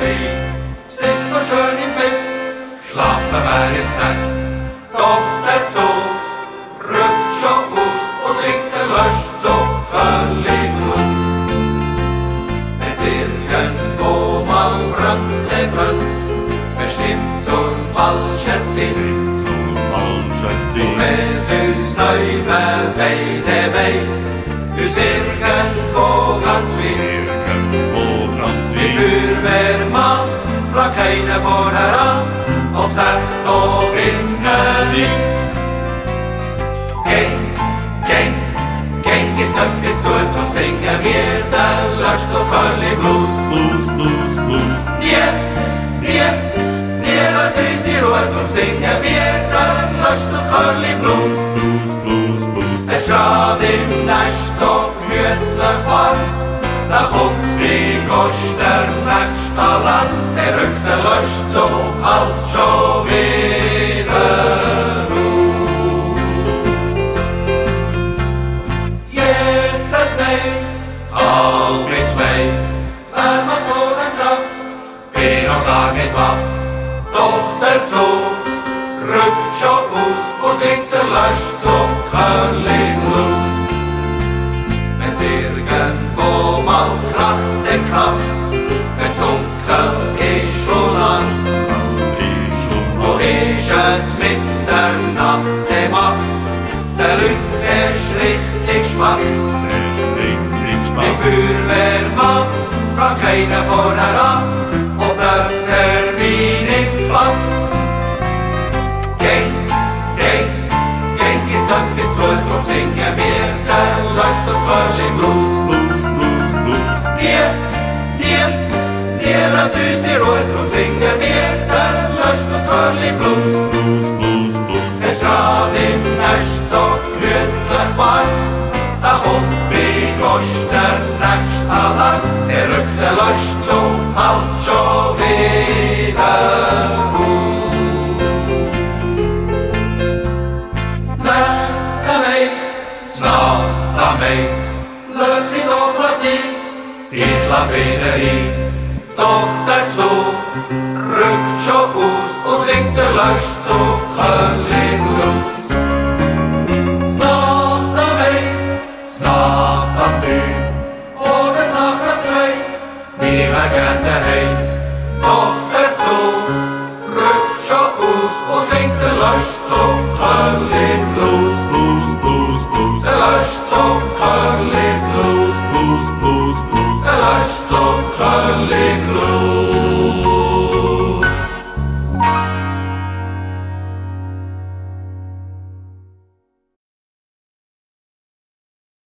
Psychiatrie. Es ist so schön im Bett, schlafen wir jetzt nicht. Doch der Zug rückt schon aus und singt löscht so völlig Blues. Wenn's irgendwo mal brennt, bestimmt zur falschen Zeit. Und wenn's uns neu beide weiss, uns irgendwo ganz weit. Die Feuerwehrmann fragt keiner vorher an, ob's echt da drinnen liegt. Gäng, gibt's etwas zu tun, singen wir den Lösch so Curly Blues. Nie lass uns in Ruhe, drum singen wir den Lösch so Curly Blues. Es schreit im Nest so gemütlich warm, da kommt bei Gosch der nächste Alarm, der rückt den Löschzug halt schon wieder raus. Jesus, nein, halb mit zwei, wer macht so den Krach? Bin noch gar nicht wach, doch der Zug rückt schon aus und singt der Löschzug Curly Blues. Wenn's irgendwo mal kracht, dann kracht's, wenn's dunkel ist und nass. Wo ist es Mitternacht, dann macht's den Leuten erst richtig Spass. Die Feuerwehrmann fragt keiner vorher an, ob der Termin nicht passt. Gäng, gibt's etwas zu tun, drum singen wir den Lösch so Curly Blues. Nie lass uns in Ruhe, drum singen wir den Lösch so Curly Blues. Es schreit im Nest so gemütlich warm, da kommt bei Gosch der nächste Alarm, der rückt den Löschzug halt schon wieder raus. Nacht am Eis, lass mich doch sein, ich schlaf wieder ein. Doch der Zug rückt schon aus und singt der Löschzug Curly Blues. Nacht am Eis, Nacht am 3 oder Nacht am 2, wir gern daheim. Doch der Zug rückt schon aus und singt der Löschzug Curly Blues. Der Löschzug Curly Blues. Der Löschzug Curly Blues.